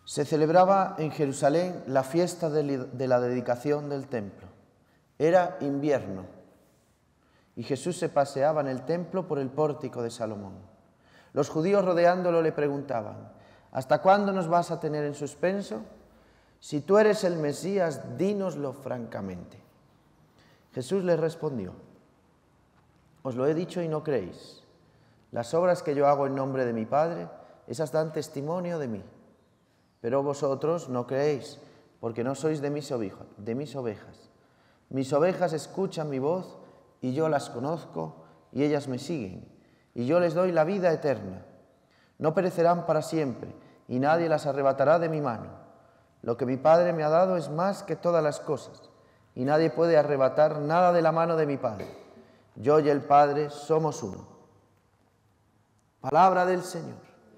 Se celebraba en Jerusalén la fiesta de la dedicación del templo. Era invierno y Jesús se paseaba en el templo por el pórtico de Salomón. Los judíos rodeándolo le preguntaban: ¿hasta cuándo nos vas a tener en suspenso? Si tú eres el Mesías, dínoslo francamente. Jesús les respondió: os lo he dicho y no creéis. Las obras que yo hago en nombre de mi Padre, esas dan testimonio de mí. Pero vosotros no creéis, porque no sois de mis ovejas. Mis ovejas escuchan mi voz, y yo las conozco, y ellas me siguen, y yo les doy la vida eterna. No perecerán para siempre, y nadie las arrebatará de mi mano. Lo que mi Padre me ha dado es más que todas las cosas, y nadie puede arrebatar nada de la mano de mi Padre. Yo y el Padre somos uno. Palabra del Señor.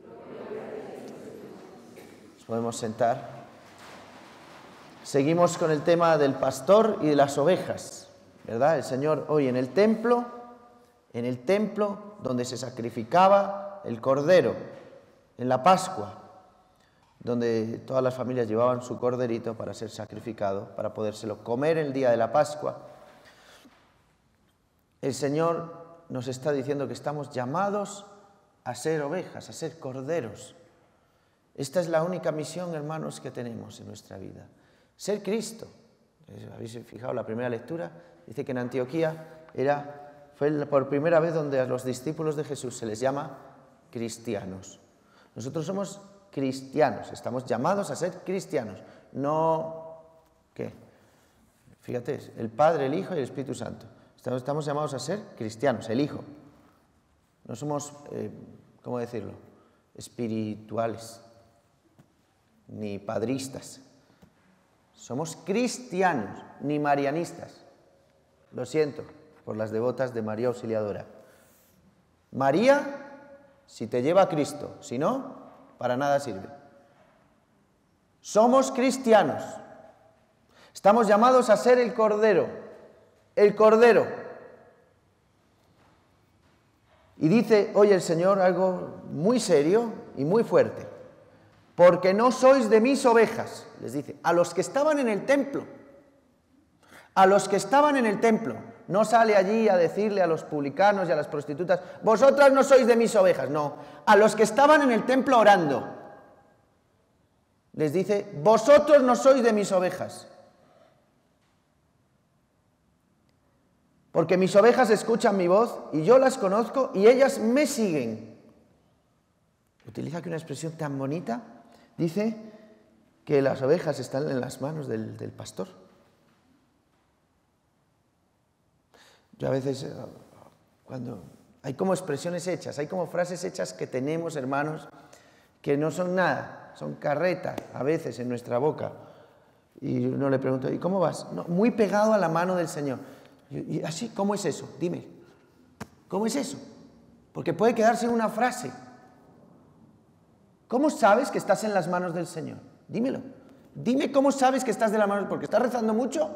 Nos podemos sentar. Seguimos con el tema del pastor y de las ovejas, ¿verdad? El Señor hoy en el templo donde se sacrificaba el cordero, en la Pascua, donde todas las familias llevaban su corderito para ser sacrificado, para podérselo comer el día de la Pascua. El Señor nos está diciendo que estamos llamados a ser ovejas, a ser corderos. Esta es la única misión, hermanos, que tenemos en nuestra vida. Ser Cristo. ¿Habéis fijado la primera lectura? Dice que en Antioquía fue por primera vez donde a los discípulos de Jesús se les llama cristianos. Nosotros somos cristianos, estamos llamados a ser cristianos. No, ¿qué? Fíjate, el Padre, el Hijo y el Espíritu Santo. Estamos llamados a ser cristianos, el Hijo. No somos, ¿cómo decirlo?, espirituales, ni padristas. Somos cristianos, ni marianistas. Lo siento por las devotas de María Auxiliadora. María, si te lleva a Cristo, si no, para nada sirve. Somos cristianos. Estamos llamados a ser el Cordero. El Cordero. Y dice hoy el Señor algo muy serio y muy fuerte. Porque no sois de mis ovejas, les dice, a los que estaban en el templo. A los que estaban en el templo. No sale allí a decirle a los publicanos y a las prostitutas: vosotras no sois de mis ovejas. No, a los que estaban en el templo orando. Les dice: vosotros no sois de mis ovejas. Porque mis ovejas escuchan mi voz y yo las conozco y ellas me siguen. Utiliza aquí una expresión tan bonita. Dice que las ovejas están en las manos del pastor. Yo a veces, cuando hay como expresiones hechas, hay como frases hechas que tenemos, hermanos, que no son nada, son carretas a veces en nuestra boca. Y uno le pregunta: ¿y cómo vas? No, muy pegado a la mano del Señor. Y así, ¿cómo es eso? Dime, ¿cómo es eso? Porque puede quedarse en una frase. ¿Cómo sabes que estás en las manos del Señor? Dímelo. Dime cómo sabes que estás de la mano, porque estás rezando mucho.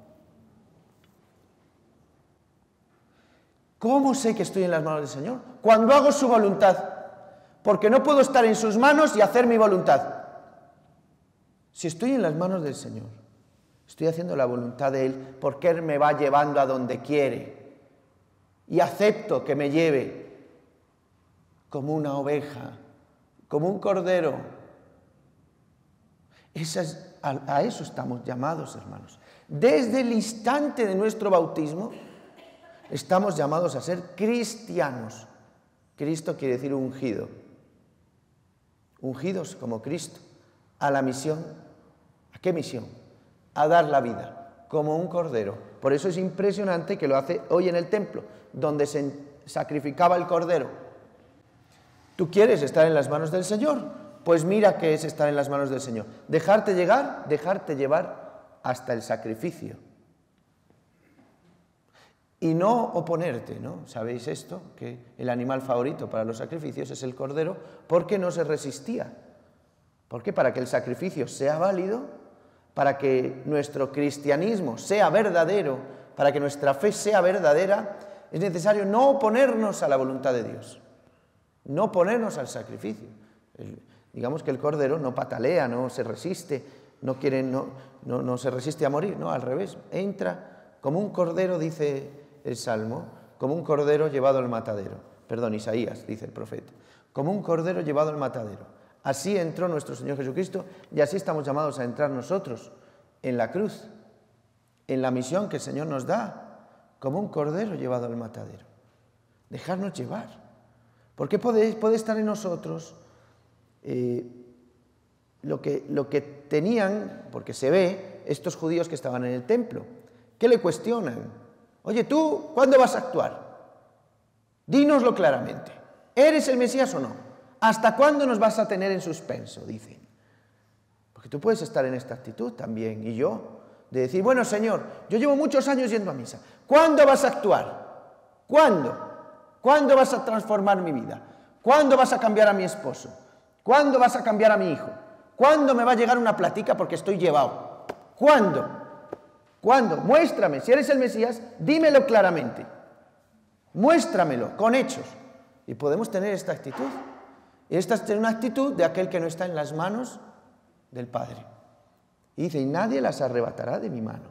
¿Cómo sé que estoy en las manos del Señor? Cuando hago su voluntad. Porque no puedo estar en sus manos y hacer mi voluntad. Si estoy en las manos del Señor, estoy haciendo la voluntad de Él, porque Él me va llevando a donde quiere. Y acepto que me lleve como una oveja, como un cordero. A eso estamos llamados, hermanos. Desde el instante de nuestro bautismo, estamos llamados a ser cristianos. Cristo quiere decir ungido. Ungidos como Cristo. A la misión. ¿A qué misión? A dar la vida, como un cordero. Por eso es impresionante que lo hace hoy en el templo, donde se sacrificaba el cordero. ¿Tú quieres estar en las manos del Señor? Pues mira qué es estar en las manos del Señor. Dejarte llevar hasta el sacrificio. Y no oponerte, ¿no? ¿Sabéis esto? Que el animal favorito para los sacrificios es el cordero, porque no se resistía. ¿Por qué? Para que el sacrificio sea válido, para que nuestro cristianismo sea verdadero, para que nuestra fe sea verdadera, es necesario no oponernos a la voluntad de Dios. No oponernos al sacrificio. Digamos que el cordero no patalea, no se resiste, no se resiste a morir, no, al revés, entra como un cordero, dice el Salmo, como un cordero llevado al matadero. Perdón, Isaías, dice el profeta, como un cordero llevado al matadero. Así entró nuestro Señor Jesucristo y así estamos llamados a entrar nosotros en la cruz, en la misión que el Señor nos da, como un cordero llevado al matadero. Dejarnos llevar. Porque puede estar en nosotros lo que tenían, porque se ve, estos judíos que estaban en el templo, que le cuestionan. Oye, ¿tú cuándo vas a actuar? Dínoslo claramente. ¿Eres el Mesías o no? ¿Hasta cuándo nos vas a tener en suspenso? Dicen. Porque tú puedes estar en esta actitud también, y yo, de decir, bueno, Señor, yo llevo muchos años yendo a misa. ¿Cuándo vas a actuar? ¿Cuándo? ¿Cuándo vas a transformar mi vida? ¿Cuándo vas a cambiar a mi esposo? ¿Cuándo vas a cambiar a mi hijo? ¿Cuándo me va a llegar una platica porque estoy llevado? ¿Cuándo? ¿Cuándo? Muéstrame, si eres el Mesías, dímelo claramente. Muéstramelo, con hechos. Y podemos tener esta actitud. Y esta es una actitud de aquel que no está en las manos del Padre. Y dice, y nadie las arrebatará de mi mano.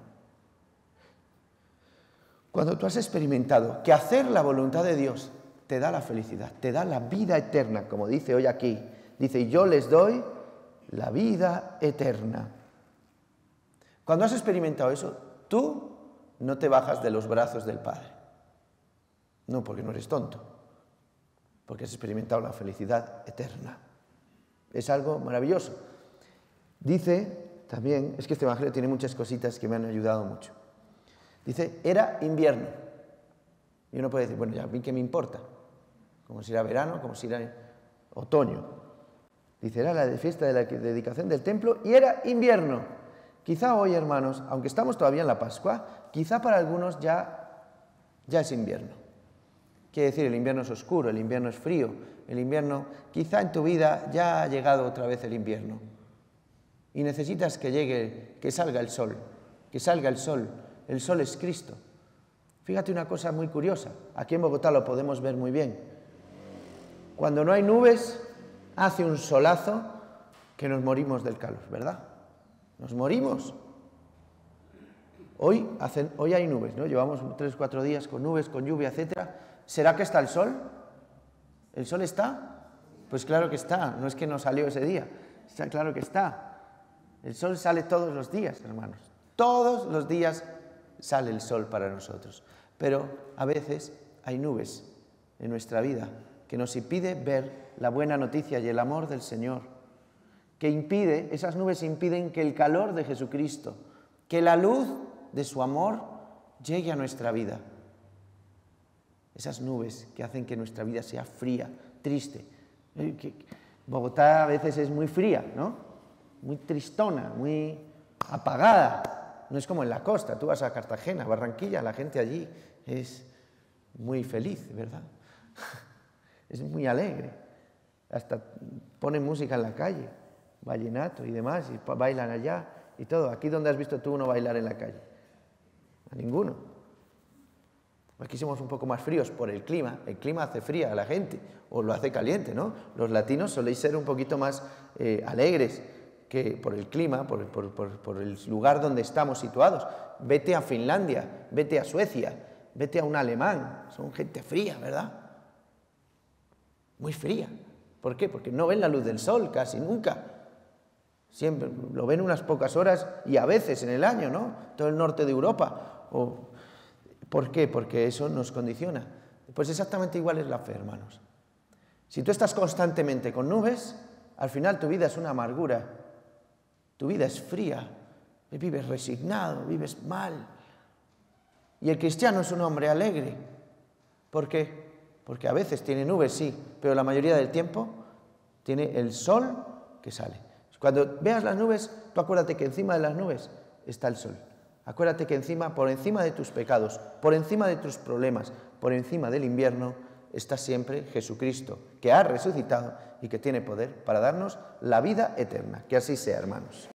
Cuando tú has experimentado que hacer la voluntad de Dios te da la felicidad, te da la vida eterna, como dice hoy aquí. Dice, y yo les doy la vida eterna. Cuando has experimentado eso, tú no te bajas de los brazos del Padre. No, porque no eres tonto, porque has experimentado la felicidad eterna. Es algo maravilloso. Dice también, es que este evangelio tiene muchas cositas que me han ayudado mucho. Dice, era invierno. Y uno puede decir, bueno, ya a mí qué me importa. Como si era verano, como si era otoño. Dice, era la fiesta de la dedicación del templo y era invierno. Quizá hoy, hermanos, aunque estamos todavía en la Pascua, quizá para algunos ya es invierno. Quiere decir, el invierno es oscuro, el invierno es frío, el invierno, quizá en tu vida ya ha llegado otra vez el invierno. Y necesitas que llegue, que salga el sol, que salga el sol. El sol es Cristo. Fíjate una cosa muy curiosa, aquí en Bogotá lo podemos ver muy bien. Cuando no hay nubes, hace un solazo que nos morimos del calor, ¿verdad? Nos morimos. Hoy hay nubes, ¿no? Llevamos 3 o 4 días con nubes, con lluvia, etcétera. ¿Será que está el sol? ¿El sol está? Pues claro que está, no es que no salió ese día, está claro que está. El sol sale todos los días, hermanos. Todos los días sale el sol para nosotros. Pero a veces hay nubes en nuestra vida que nos impide ver la buena noticia y el amor del Señor. Esas nubes impiden que el calor de Jesucristo, que la luz de su amor llegue a nuestra vida. Esas nubes que hacen que nuestra vida sea fría, triste. Bogotá a veces es muy fría, ¿no? Muy tristona, muy apagada. No es como en la costa. Tú vas a Cartagena, Barranquilla, la gente allí es muy feliz, ¿verdad? Es muy alegre. Hasta ponen música en la calle, vallenato y demás, y bailan allá y todo. Aquí, ¿dónde has visto tú uno bailar en la calle? A ninguno. Aquí somos un poco más fríos por el clima. El clima hace fría a la gente, o lo hace caliente, ¿no? Los latinos soléis ser un poquito más alegres que por el clima, por el lugar donde estamos situados. Vete a Finlandia, vete a Suecia, vete a un alemán. Son gente fría, ¿verdad? Muy fría. ¿Por qué? Porque no ven la luz del sol casi nunca. Siempre lo ven unas pocas horas y a veces en el año, ¿no? Todo el norte de Europa. ¿Por qué? Porque eso nos condiciona. Pues exactamente igual es la fe, hermanos. Si tú estás constantemente con nubes, al final tu vida es una amargura. Tu vida es fría. Vives resignado, vives mal. Y el cristiano es un hombre alegre. ¿Por qué? Porque a veces tiene nubes, sí, pero la mayoría del tiempo tiene el sol que sale. Cuando veas las nubes, tú acuérdate que encima de las nubes está el sol. Acuérdate que por encima de tus pecados, por encima de tus problemas, por encima del invierno, está siempre Jesucristo, que ha resucitado y que tiene poder para darnos la vida eterna. Que así sea, hermanos.